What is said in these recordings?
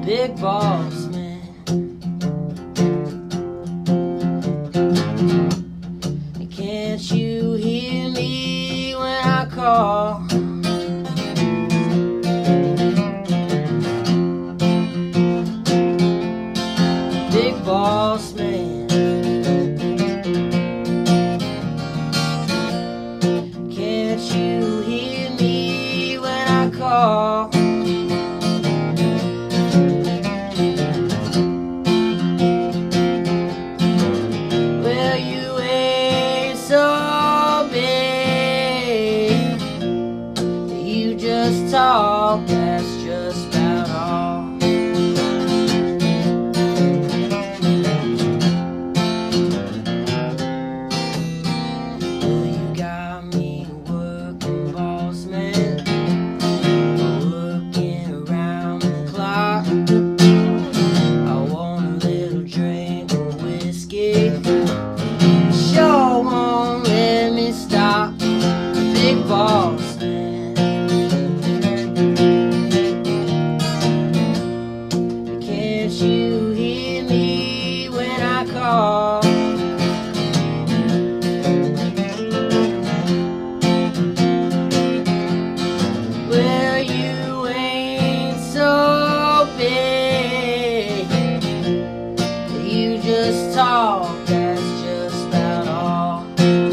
big boss man. Can't you hear me when I call? Big boss man. Can't you hear me when I call? Well, you ain't so big. You just talk, that's just about all. Well, you got me working, boss man, working around the clock. I want a little drink of whiskey, sure won't let me stop. Big boss man. Can't you hear me when I call? Well, you ain't so big. You just talk, that's just about all.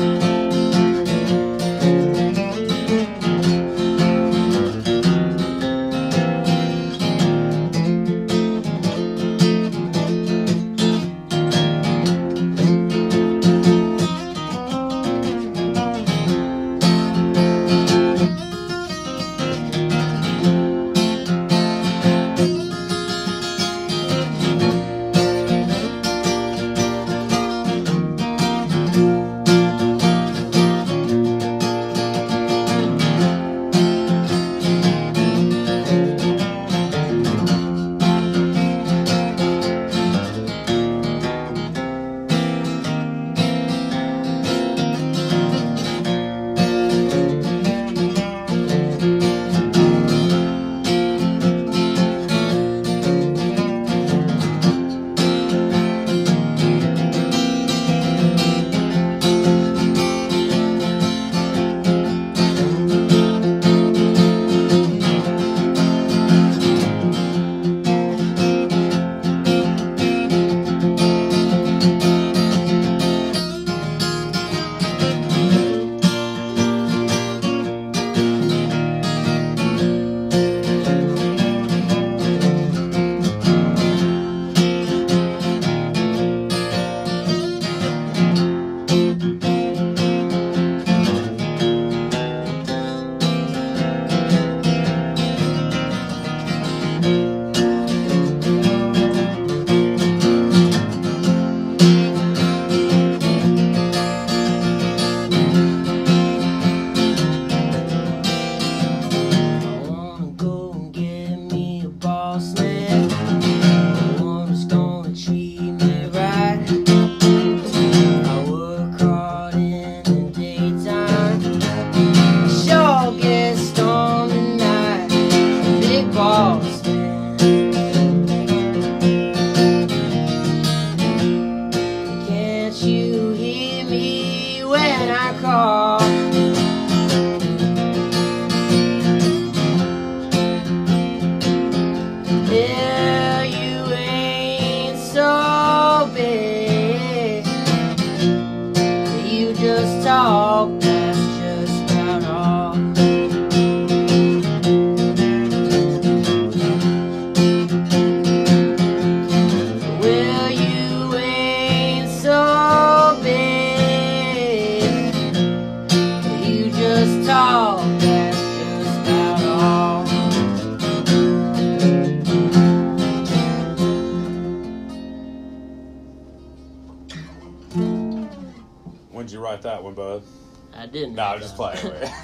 When'd you write that one, bud? I didn't. No, I'm just playing.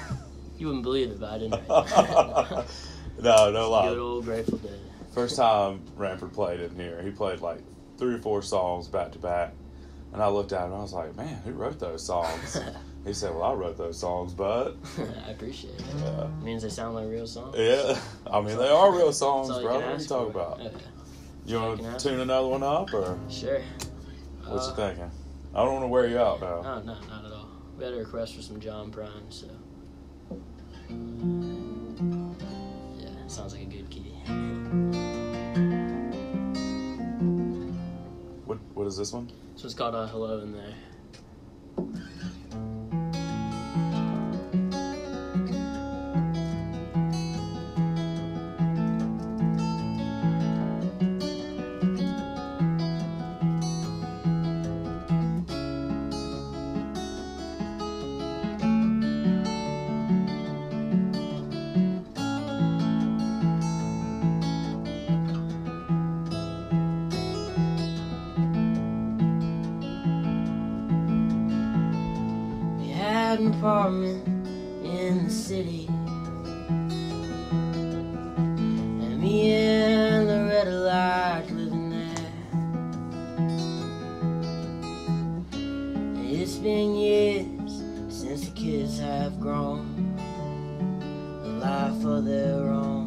You wouldn't believe it, but I didn't write that. No lie. Good old Grateful Dead. First time Ranford played in here, he played like 3 or 4 songs back to back. And I looked at him and I was like, man, who wrote those songs? He said, well, I wrote those songs, bud. I appreciate it. Yeah. It means they sound like real songs. Yeah. I mean, they are real songs, bro. What are you talking about? Okay. You want Checking to out. tune another one up, or Sure. what you thinking? I don't want to wear you out now. No, not at all. We had a request for some John Prine, so. Yeah, sounds like a good key. What is this one? This one's called Hello in There. An apartment in the city, and me and Loretta liked living there. And it's been years since the kids have grown a life of their own,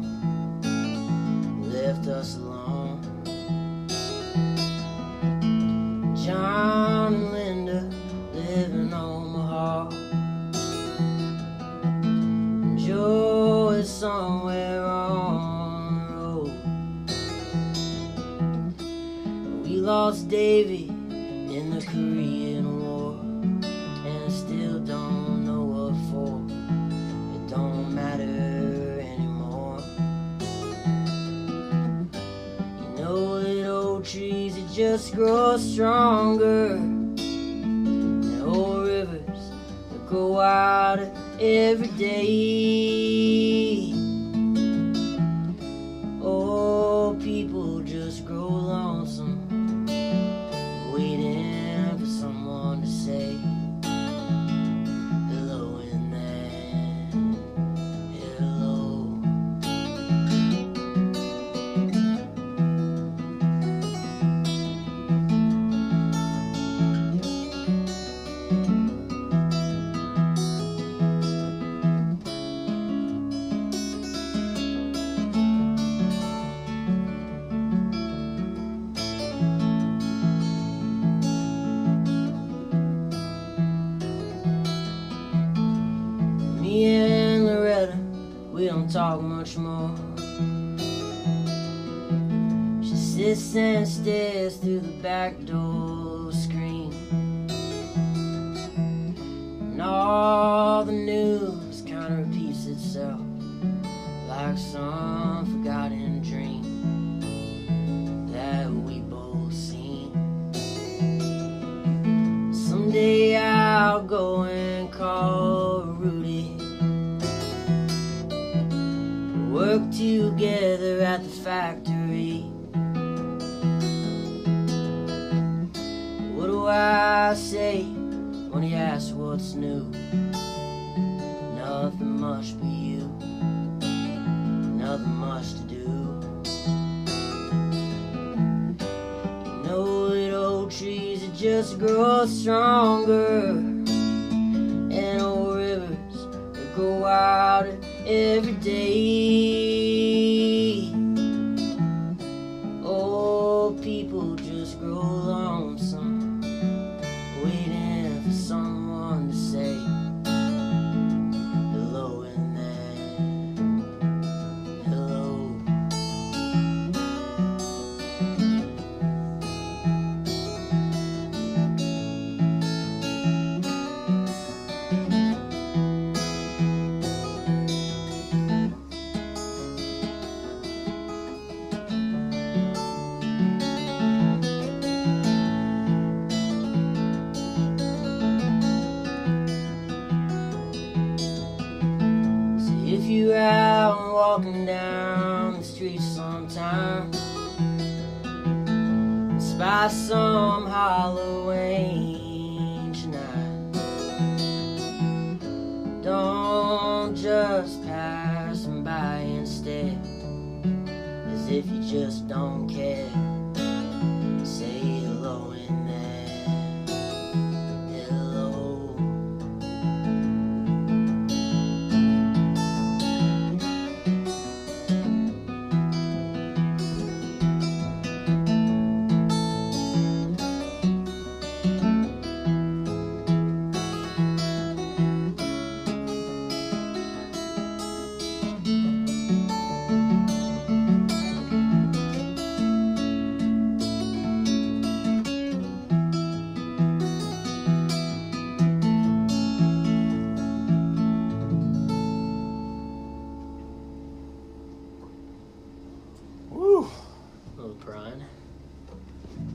left us alone. John and Linda live in Omaha. Joe is somewhere on the road. We lost Davy in the Korean War, and still don't know what for. It don't matter anymore. You know that old trees that just grow stronger, and old rivers that go wider every day. Oh, people just grow lonesome, waiting for someone to say hello in there. Hello. Me and Loretta, we don't talk much more. She sits and stares through the back door screen, and all the news kinda repeats itself like some forgotten dream that we both seen. Someday I'll go and call Rudy. Work together at the factory. What do I say when he asks what's new? Nothing much but you, nothing much to do. You know that old trees that just grow stronger, and old rivers that go wider every day. Oh, people just grow lonesome, waiting for someone to say hello in there. Hello. If you're out and walking down the street sometime, spy some Halloween tonight, don't just pass them by instead, as if you just don't care. Say hello in there. Hello.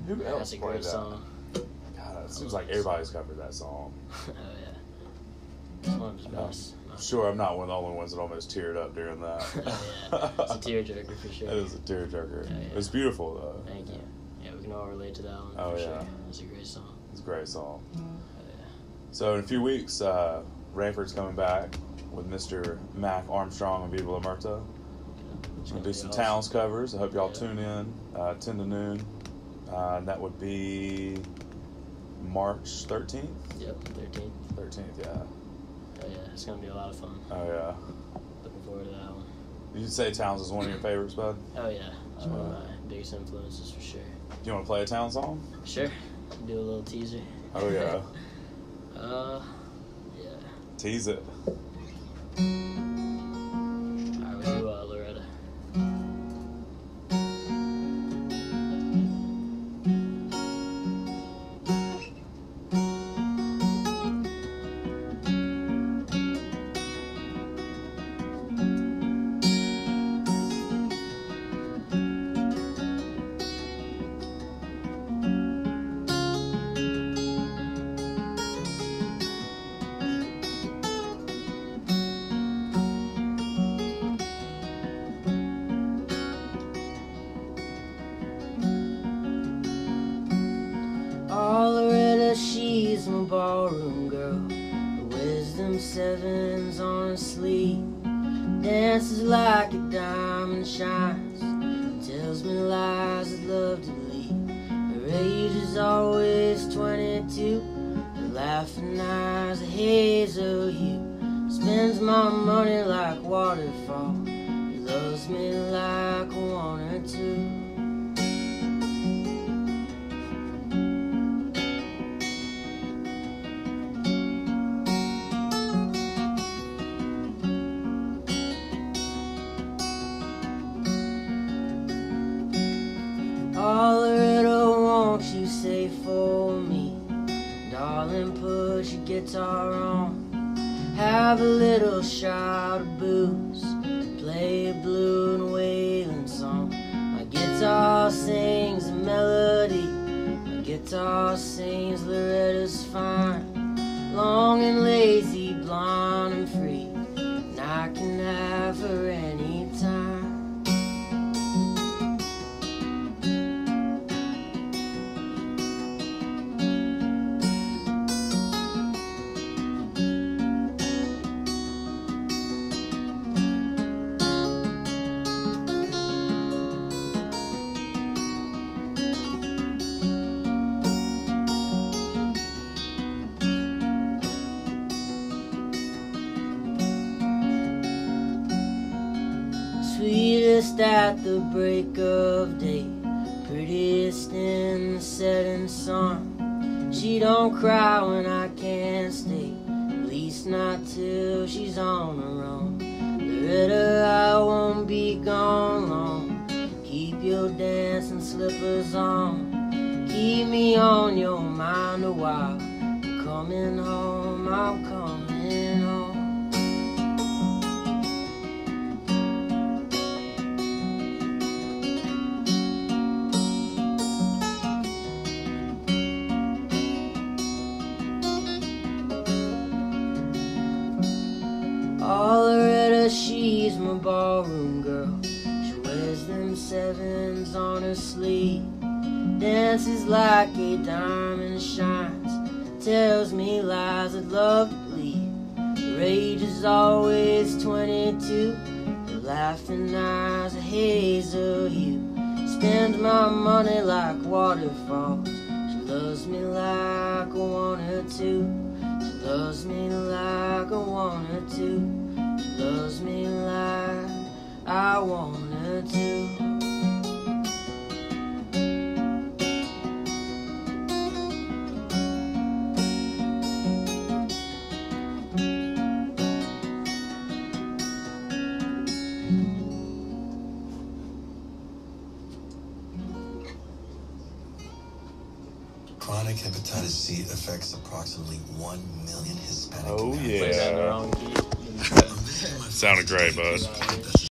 Who else That's a played great that? song. God, it seems like everybody's covered that song. Oh yeah. It's one of his best. Sure, I'm not one of the only ones that almost teared up during that. Oh yeah. It's a tearjerker for sure. It is a tearjerker. Yeah, yeah. It's beautiful though. Thank you. Yeah, we can all relate to that one. Oh, for yeah. Sure. It's a great song. It's a great song. Oh yeah. So in a few weeks, Ranford's coming back with Mr. Mac Armstrong and Viva La Muerta. It's We'll gonna do be some awesome. Towns covers. I hope y'all Yeah. tune in 10 to noon. And that would be March 13th? Yep, 13th. 13th, yeah. Oh yeah, it's gonna be a lot of fun. Oh, yeah. Looking forward to that one. You'd say Towns is one of your favorites, bud? Oh yeah, it's one of my biggest influences for sure. Do you want to play a Towns song? Sure. Do a little teaser. Oh, yeah. Yeah. Tease it. Alright, we'll do Loretta. Loretta, she's my ballroom girl. Her wisdom sevens on her sleeve. Dances like a diamond shines. Tells me lies I'd love to believe. Her age is always 22. Her laughing eyes a hazel hue. Spends my money like waterfall. He loves me like a one or two. Loretta, won't you say for me, darling, put your guitar on, have a little shot of booze, play a blue and wailing song. My guitar sings a melody, my guitar sings Loretta's fine, long and lazy, blonde and free, and I can have her anytime. Sweetest at the break of day, prettiest in the setting sun. She don't cry when I can't stay, at least not till she's on her own. Loretta, I won't be gone long. Keep your dancing slippers on. Keep me on your mind a while. I'm coming home, I'm coming home. Loretta, she's my ballroom girl. She wears them sevens on her sleeve. Dances like a diamond shines. Tells me lies I'd love to believe. Her age is always 22. Her laughing eyes a hazel hue. Spends my money like waterfalls. She loves me like a one or two. She loves me like a one or two. She loves me like I want her to. Chronic hepatitis C affects approximately 1 million Hispanic Oh, Americans. yeah. Played that in the wrong key. Sounded great, bud.